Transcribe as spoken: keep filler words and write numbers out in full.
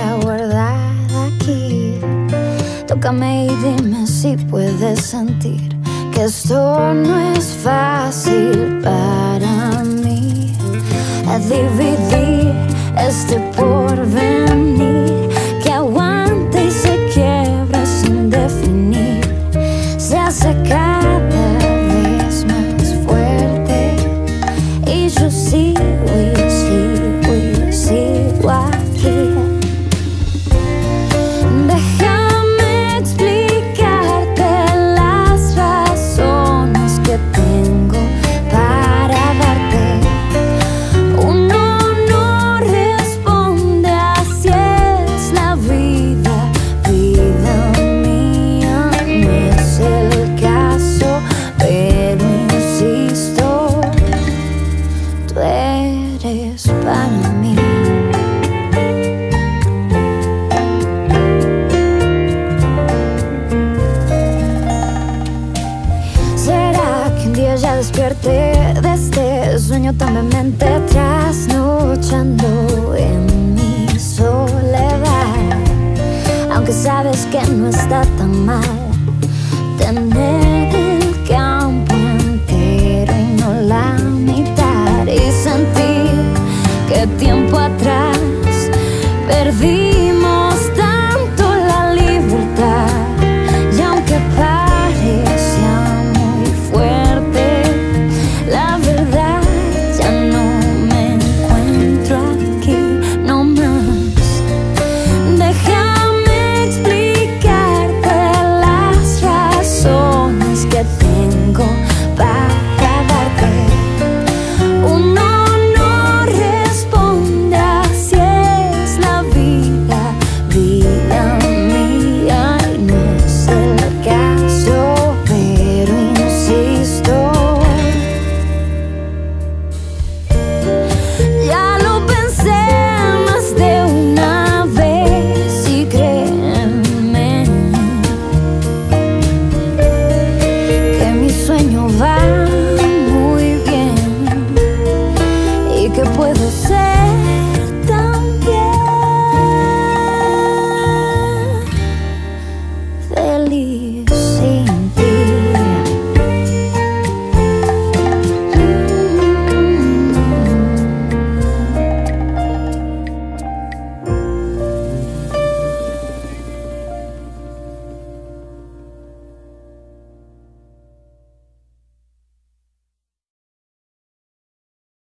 historia guardada aquí. Tócame y dime si puedes sentir que esto no es fácil para mí. A dividir este porvenir que aguanta y se quiebra sin definir. Se hace cada vez más fuerte y yo sigo y sigo y sigo aquí. Déjame explicarte las razones que tengo para darte. Uno no responde, así es la vida, vida mía. No es el caso, pero insisto, tú eres para mí. ¿Será que un día ya despierte de este sueño tan vehemente, trasnochando en mi soledad? Aunque sabes que no está tan mal tener el campo entero y no la mitad, y sentir que tiempo atrás perdí